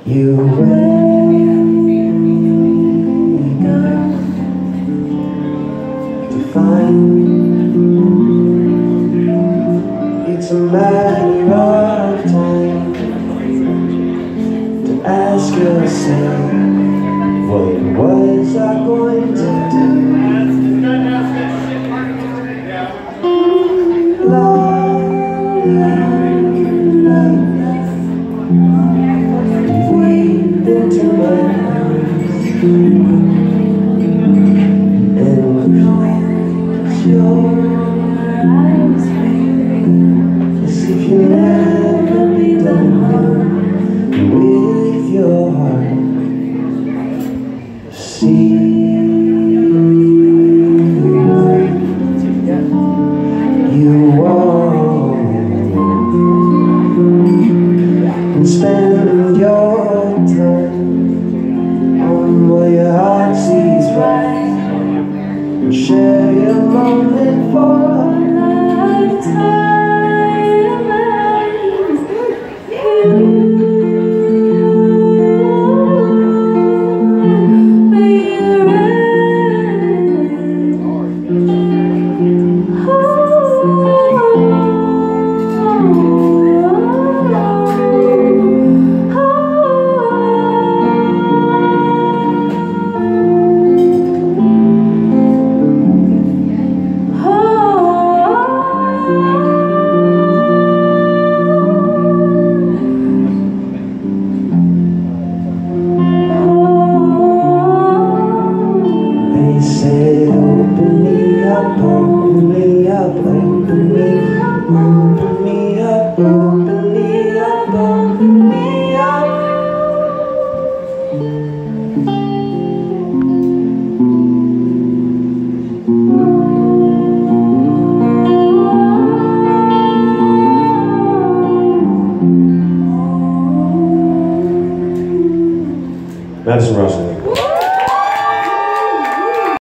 You wake up to find it's a matter of time to ask yourself, what was I going to do? Spend your time on what your heart sees right, and share your moment for a Madison Russell.